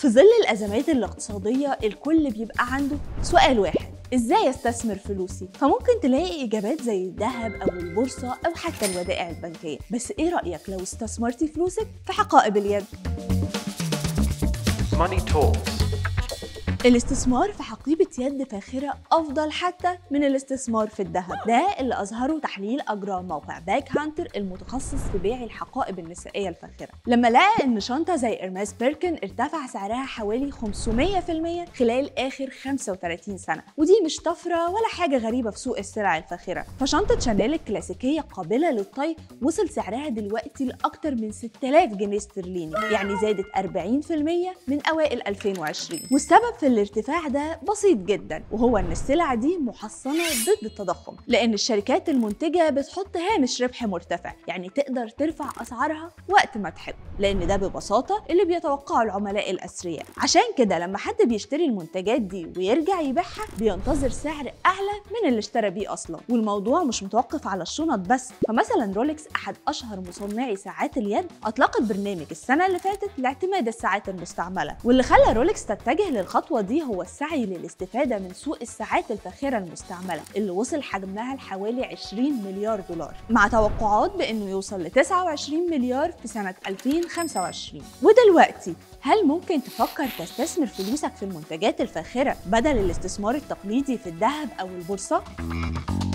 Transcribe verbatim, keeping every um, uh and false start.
في ظل الأزمات الاقتصادية الكل بيبقى عنده سؤال واحد: إزاي أستثمر فلوسي؟ فممكن تلاقي إجابات زي الذهب أو البورصة أو حتى الودائع البنكية، بس إيه رأيك لو استثمرتي فلوسك في حقائب اليد؟ Money Talks. الاستثمار في حقيبة يد فاخرة أفضل حتى من الاستثمار في الذهب، ده اللي أظهره تحليل أجراه موقع باك هانتر المتخصص في بيع الحقائب النسائية الفاخرة، لما لقى إن شنطة زي إرماس بيركن ارتفع سعرها حوالي خمسمية في المية خلال آخر خمسة وتلاتين سنة، ودي مش طفرة ولا حاجة غريبة في سوق السلع الفاخرة. فشنطة شانيل الكلاسيكية قابلة للطي وصل سعرها دلوقتي لأكتر من ستة آلاف جنيه استرليني، يعني زادت أربعين في المية من أوائل ألفين وعشرين. والسبب في الارتفاع ده بسيط جدا، وهو ان السلع دي محصنه ضد التضخم، لان الشركات المنتجه بتحط هامش ربح مرتفع، يعني تقدر ترفع اسعارها وقت ما تحب، لان ده ببساطه اللي بيتوقعه العملاء الاثرياء. عشان كده لما حد بيشتري المنتجات دي ويرجع يبيعها بينتظر سعر اعلى من اللي اشترى بيه اصلا. والموضوع مش متوقف على الشنط بس، فمثلا رولكس احد اشهر مصنعي ساعات اليد اطلقت برنامج السنه اللي فاتت لاعتماد الساعات المستعمله، واللي خلى رولكس تتجه للخطوه دي هو السعي للاستفادة من سوق الساعات الفاخرة المستعملة اللي وصل حجمها لحوالي عشرين مليار دولار، مع توقعات بأنه يوصل ل تسعة وعشرين مليار في سنة ألفين وخمسة وعشرين. ودلوقتي هل ممكن تفكر تستثمر فلوسك في المنتجات الفاخرة بدل الاستثمار التقليدي في الذهب أو البورصة؟